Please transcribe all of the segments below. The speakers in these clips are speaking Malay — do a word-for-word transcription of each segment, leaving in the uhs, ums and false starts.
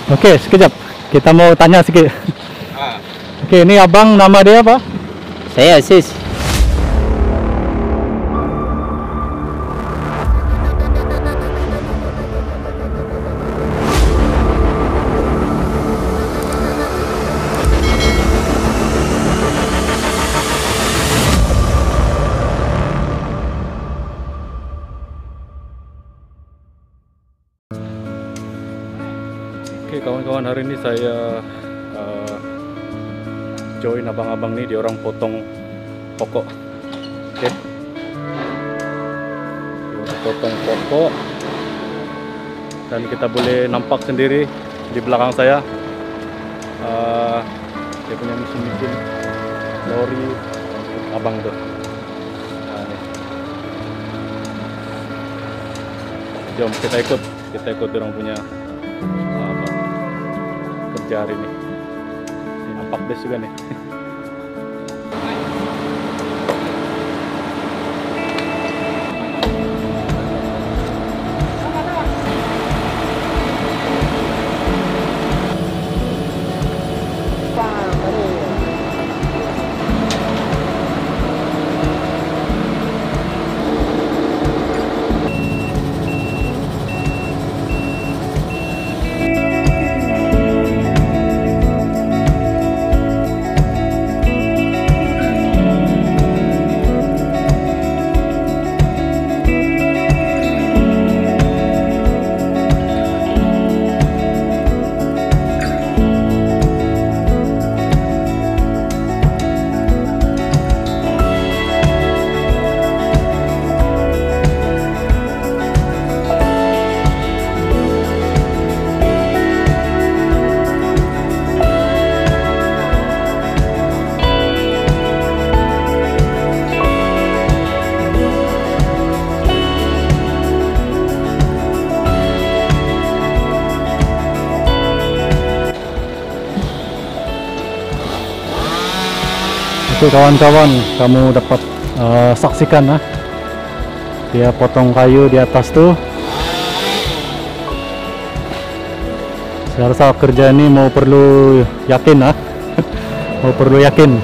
Oke, sekejap. Kita mau tanya sedikit. Ah. Oke, ini abang nama dia apa? Saya Asis. Oke kawan-kawan, hari ini saya uh, join abang-abang nih, dia orang potong pokok. Oke, dia orang potong pokok dan kita boleh nampak sendiri di belakang saya uh, dia punya mesin-mesin lori abang tuh. Nah, nih. Jom kita ikut, kita ikut dia orang punya apa kerja hari ini. Ini nampak best juga nih. Oke kawan-kawan, kamu dapat uh, saksikan ah, dia potong kayu di atas tuh. Saya rasa kerja ini mau perlu yakin ah, mau perlu yakin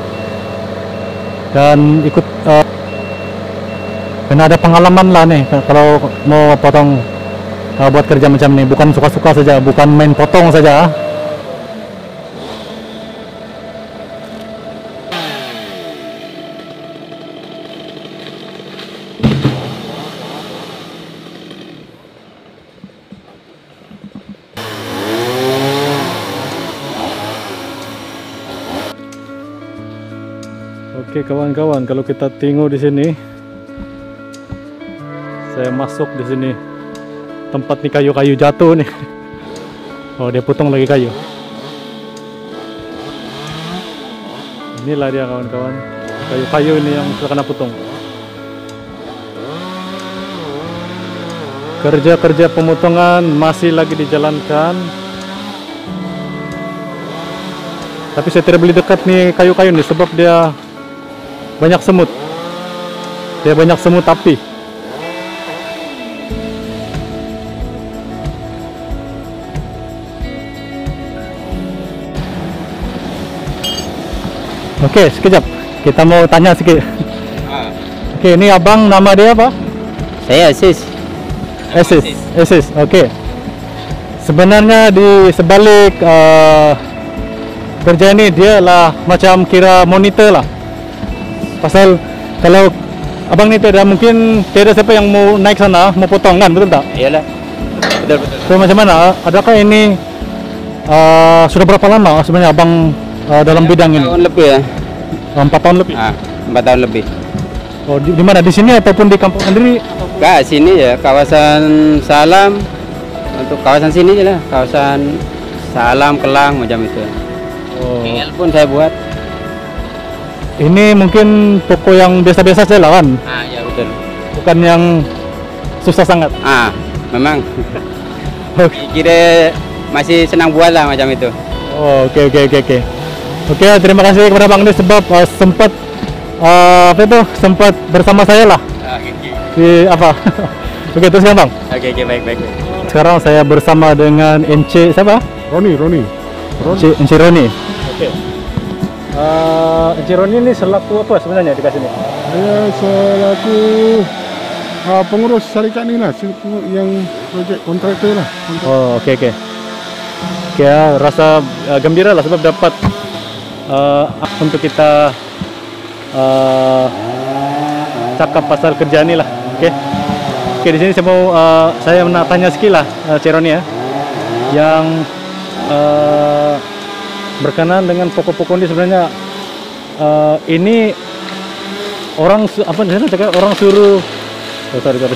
dan ikut uh, kena ada pengalaman lah nih kalau mau potong uh, buat kerja macam ini, bukan suka-suka saja, bukan main potong saja ah. Oke kawan-kawan, kalau kita tengok di sini, saya masuk di sini tempat nih kayu-kayu jatuh nih. Oh, dia potong lagi kayu. Inilah dia kawan-kawan, kayu-kayu ini yang sudah kena potong. Kerja-kerja pemotongan masih lagi dijalankan. Tapi saya tidak boleh dekat nih kayu-kayu nih sebab dia banyak semut. Dia banyak semut api. Oke, sekejap. Kita mau tanya sedikit. Ah. Oke, ini abang nama dia apa? Saya Asis. Asis. Asis. Oke. Sebenarnya di sebalik uh, kerja ini dia lah macam kira monitor lah. Pasal kalau abang ni tiada, mungkin tiada siapa yang mau naik sana mau potong kan, betul tak? Iyalah. Betul betul. So macam mana? Adakah ini uh, sudah berapa lama sebenarnya abang uh, dalam bidang ini? Tahun lebih ya. Empat tahun lebih. Ah, empat tahun lebih. Oh, di, di mana? Di sini ataupun di kampung sendiri? Enggak, sini ya, kawasan Salam. Untuk kawasan sini aja lah, kawasan Salam, Kelang macam itu. Oh. K L pun saya buat. Ini mungkin toko yang biasa-biasa saja lah kan? Ah, ya betul. Bukan yang susah sangat. Ah, memang. Oke. Kira masih senang buat lah macam itu. Oh, oke oke oke oke. Oke, terima kasih kepada Bang Nis sebab uh, sempat uh, apa itu sempat bersama saya lah Ah, okay. di apa. Oke, teruskan Bang. Oke, okay, okay, baik baik. baik. sekarang saya bersama dengan Encik siapa? Roni, Roni. Roni. Encik, Encik Roni. Okey. Uh, Encik Roni ni selaku apa sebenarnya dekat sini? Saya selaku uh, pengurus syarikat ni lah, yang projek kontraktor lah. Kontrak. Oh, okey okey. Okey, ya, rasa uh, gembira lah sebab dapat uh, untuk kita uh, cakap pasal kerja ni lah. Okey. Okey, di sini saya mau uh, saya nak tanya sikit lah uh, Encik Roni ya. Yang uh, berkenaan dengan pokok-pokok ini sebenarnya uh, ini orang apa saya cakap orang suruh oh, sorry, sorry.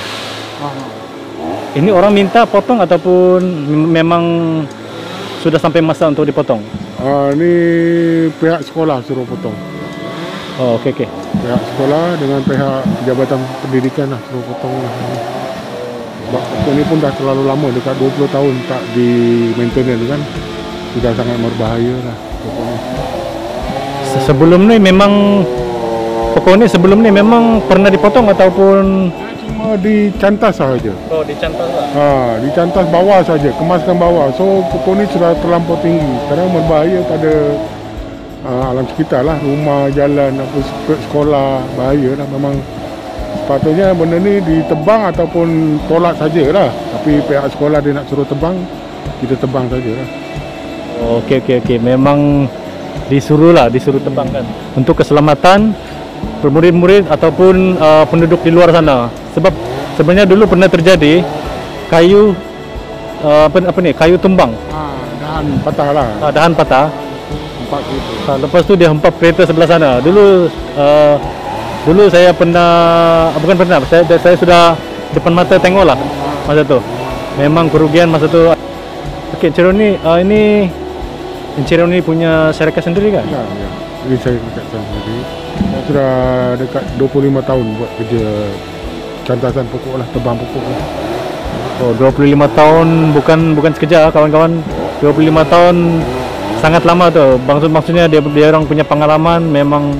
Ini orang minta potong ataupun memang sudah sampai masa untuk dipotong? Uh, ni pihak sekolah suruh potong. Oh, okey okey. Pihak sekolah dengan pihak Jabatan Pendidikan lah suruh potong lah. Sebab pokok ni pun dah terlalu lama, dekat dua puluh tahun tak di maintenance kan. Sudah sangat berbahaya lah pokok ni. Sebelum ni memang pokok ni sebelum ni memang pernah dipotong ataupun cuma dicantas sahaja. Oh, dicantas lah. Ha, dicantas bawah saja, kemaskan bawah. So pokok ni sudah terlampau tinggi. Sekarang berbahaya pada uh, alam sekitar lah, rumah, jalan, apa sekolah, bahaya lah memang. Sepatutnya benda ni ditebang ataupun tolak sajalah. Tapi pihak sekolah dia nak suruh tebang, kita tebang sajalah. Oh, okey okey okey. Memang disuruh lah, disuruh tebang kan. Untuk keselamatan murid-murid ataupun uh, penduduk di luar sana. Sebab sebenarnya dulu pernah terjadi kayu uh, apa apa ni? Kayu tumbang. Ha, dahan patah lah. Uh, dahan patah. Empat gitu. Uh, lepas tu dia hempap kereta sebelah sana. Dulu uh, dulu saya pernah uh, bukan pernah, saya saya sudah depan mata tengoklah masa tu. Memang kerugian masa tu. Okey, Encik Roni, uh, ini Encik Roni punya syarikat sendiri kan? Ya, ya. Ini saya dekat sendiri. Saya sudah dekat dua puluh lima tahun buat kerja cantasan pokok lah, tebang pokok lah. Oh, dua puluh lima tahun bukan bukan sekejap kawan-kawan. dua puluh lima tahun sangat lama tu. Maksud maksudnya dia dia orang punya pengalaman memang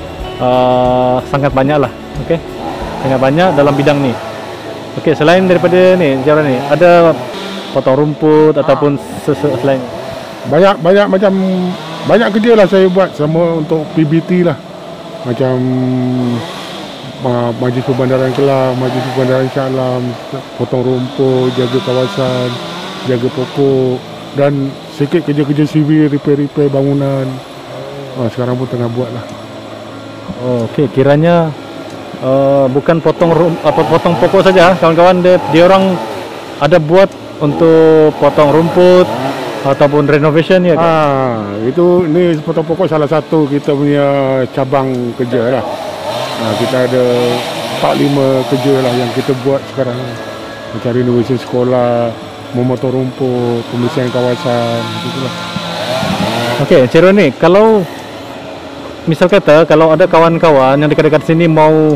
uh, sangat banyak lah. Okey. Sangat banyak dalam bidang ni. Okey, selain daripada ni, cara ni ada potong rumput ah. ataupun selain banyak banyak macam banyak kerja lah saya buat sama untuk P B T lah, macam uh, Majlis Perbandaran Kelang, Majlis Perbandaran Shah Alam, potong rumput, jaga kawasan, jaga pokok dan sikit kerja-kerja sivil, repair-repair bangunan. Uh, sekarang pun tengah buat lah. Oh, okey, kiranya uh, bukan potong rum, apa potong pokok saja kawan-kawan, dia, dia orang ada buat untuk potong rumput ataupun renovation ya kan? Ah, itu ni potong pokok salah satu kita punya cabang kerja lah. Nah, kita ada empat lima kerja lah yang kita buat sekarang. Macam renovation sekolah, memotong rumput, pembersihan kawasan, gitulah. Okey, Encik Roni, kalau misal kata kalau ada kawan-kawan yang dekat-dekat sini mau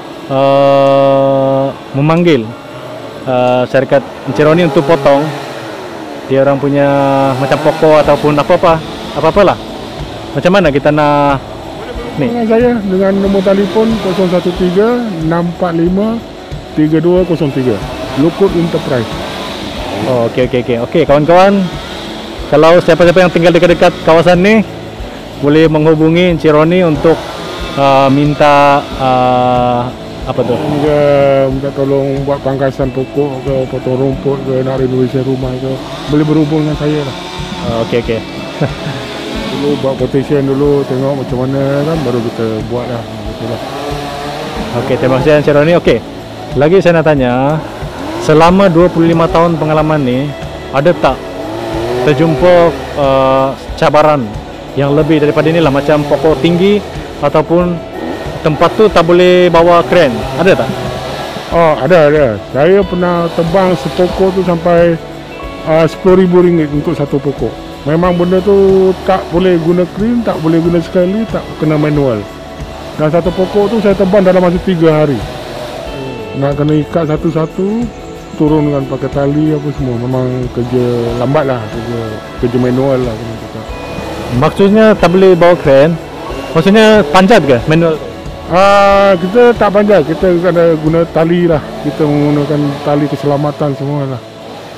uh, memanggil Uh, syarikat Encik Roni untuk potong dia orang punya macam pokok ataupun apa-apa apa-apalah, macam mana kita nak ni? Dengan saya dengan nombor telefon kosong satu tiga enam empat lima tiga dua kosong tiga, Lukut Enterprise. Oh, okey okey okey. Okey kawan-kawan, kalau siapa-siapa yang tinggal dekat-dekat kawasan ni boleh menghubungi Encik Roni untuk uh, minta uh, apa tu? Juga minta tolong buat pangkasan pokok ke, potong rumput ke, nak renovasi rumah ke, boleh berhubung dengan saya lah. Uh, okey okey. Dulu buat quotation dulu, tengok macam mana kan, baru kita buat lah. Betul lah. Okey, terima kasih Encik Roni. Okey, lagi saya nak tanya, selama dua puluh lima tahun pengalaman ni, ada tak terjumpa uh, cabaran yang lebih daripada inilah, macam pokok tinggi ataupun tempat tu tak boleh bawa kren, ada tak? Oh, ada ada. Saya pernah tebang sepokok tu sampai uh, sepuluh ribu ringgit untuk satu pokok. Memang benda tu tak boleh guna kren, tak boleh guna sekali, tak kena manual. Dan satu pokok tu saya tebang dalam masa tiga hari. Nak kena ikat satu-satu, turunkan pakai tali apa semua. Memang kerja lambat lah, kerja, kerja manual lah. Maksudnya tak boleh bawa kren, maksudnya panjat ke manual? Ah, kita tak panjat, kita kena guna tali lah. Kita menggunakan tali keselamatan semua lah.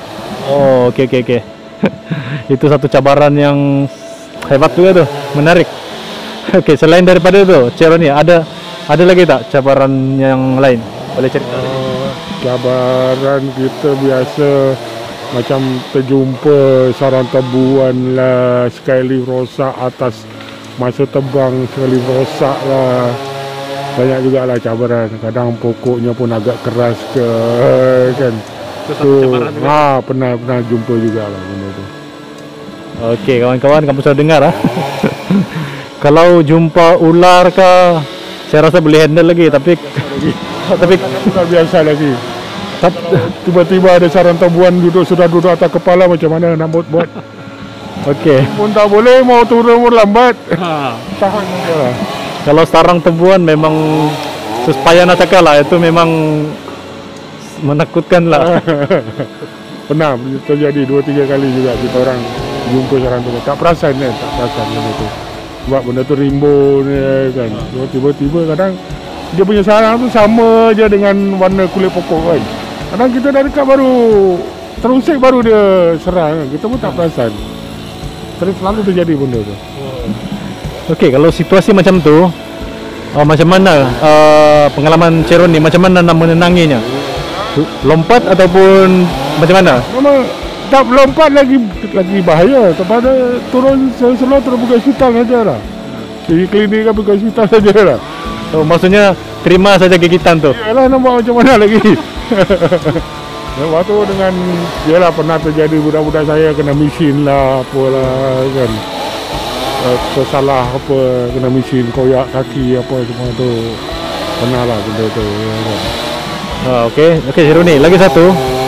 Oh, oke oke oke. Itu satu cabaran yang hebat juga tuh, menarik. Oke, selain daripada itu, Ceroni ada ada lagi tak cabaran yang lain? Boleh cerita? Uh, cabaran kita biasa macam terjumpa sarang tebuan lah, skylift rosak atas masa terbang, skylift rosak lah. Banyak juga lah cabaran. Kadang pokoknya pun agak keras ke kan. Itu satu cabaran juga. Ha, pernah pernah jumpa juga lah benda tu. Oke, kawan-kawan, kamu sudah dengar ah? Kalau jumpa ular ke, saya rasa boleh handle lagi, tapi tapi Tak biasa lagi. Tiba-tiba ada sarang tebuan duduk sudah duduk atas kepala, macam mana nak buat buat. oke. Pun tak boleh, mau turun pun lambat. Tahan saja lah. Kalau sarang tebuan memang supaya nak cakap lah, itu memang menakutkan lah. Pernah terjadi dua tiga kali juga kita orang jumpa sarang tebuan. Tak perasan kan, tak perasan benda tu. Sebab benda tu rimbun ya, kan. Tiba-tiba kadang dia punya sarang tu sama je dengan warna kulit pokok kan. Kadang kita dari dekat baru terusik baru dia serang kan. Kita pun tak perasan. Terus selalu terjadi benda tu. Okey, kalau situasi macam tu, uh, macam mana uh, pengalaman Ceroni, macam mana nak menenanginya? Lompat ataupun macam mana? Memang tak lompat lagi lagi bahaya. Kepada turun selalu terus pergi hospital saja lah. Pergi klinik kan pergi hospital saja lah. Oh, maksudnya terima saja gigitan tu. Yalah, nak buat macam mana lagi. Lepas tu dengan, yalah pernah terjadi budak-budak saya kena mesin lah, apalah kan. Uh, tersalah apa, kena mesin, koyak kaki apa semua tu. Pernah lah benda tu. Ya, kan. Ah, okey, okey Ceroni, lagi satu.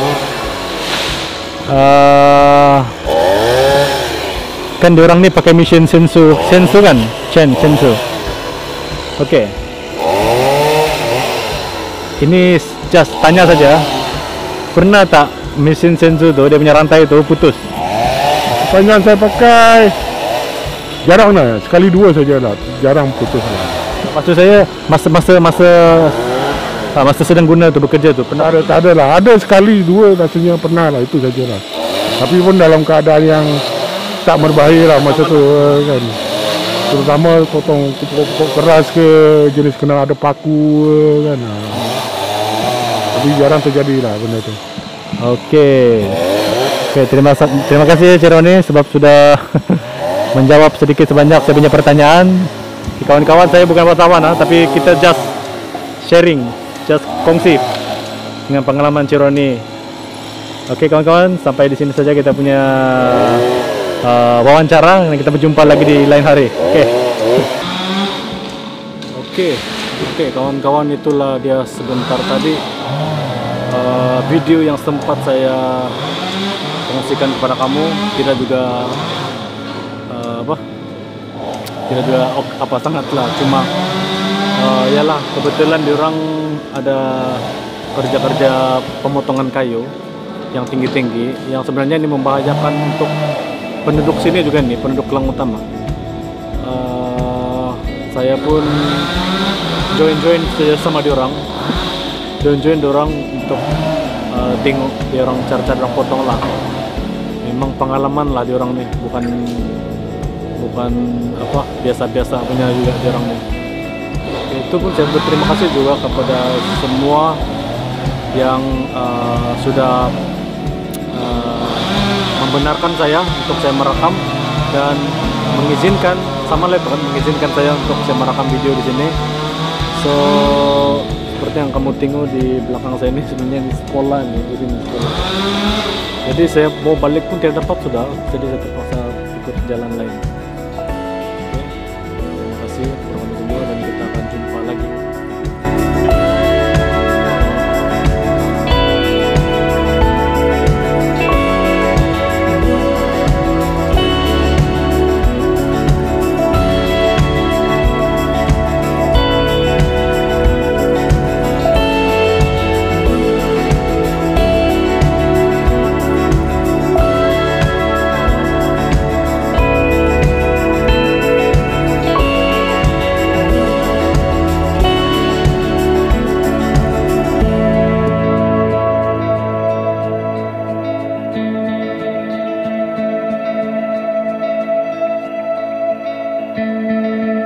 Uh, kan diorang ni pakai mesin sensu, sensu kan? Chen, sensu. Okey. Ini just tanya saja, pernah tak mesin sensu tu, dia punya rantai tu putus? Sepanjang saya pakai, jarang lah, sekali dua saja lah, jarang putus lah. Maksud saya masa-masa masa ah, masa sedang guna tu, bekerja tu, pernah? Tak ada, tak ada lah, ada sekali dua rasanya pernah lah, itu saja lah. Tapi pun dalam keadaan yang tak berbahaya lah masa tu kan. Terutama potong pokok keras ke, jenis kena ada paku kan. Tapi jarang terjadi lah benda tu. Okey. Okey, terima terima kasih Ceroni sebab sudah menjawab sedikit sebanyak saya punya pertanyaan. Kawan-kawan, saya bukan wartawan ah, tapi kita just sharing, just kongsi dengan pengalaman Ceroni. Okey kawan-kawan, sampai di sini saja kita punya uh, wawancara, dan kita berjumpa lagi di lain hari. Okey. Okey. Okey kawan-kawan, itulah dia sebentar tadi uh, video yang sempat saya kongsikan kepada kamu. Tidak juga uh, apa tidak juga apa sangatlah, cuma uh, yalah kebetulan diorang ada kerja-kerja pemotongan kayu yang tinggi-tinggi, yang sebenarnya ini membahayakan untuk penduduk sini juga nih, penduduk Kelang Utama. Uh, saya pun join-join sama diorang, join-join diorang untuk uh, tengok diorang cara-cara diorang potong lah. Memang pengalaman lah diorang nih, bukan bukan apa biasa-biasa punya juga diorang nih. Itu pun saya berterima kasih juga kepada semua yang uh, sudah uh, membenarkan saya untuk saya merekam dan mengizinkan sama lepas mengizinkan saya untuk saya merekam video di sini. So seperti yang kamu tengok di belakang saya ini sebenarnya di sekolah nih, di sini sekolah. Jadi saya mau balik pun tidak dapat sudah, jadi saya terpaksa ikut jalan lain. Oke, terima kasih teman-teman semua dan kita akan jumpa lagi. Bye.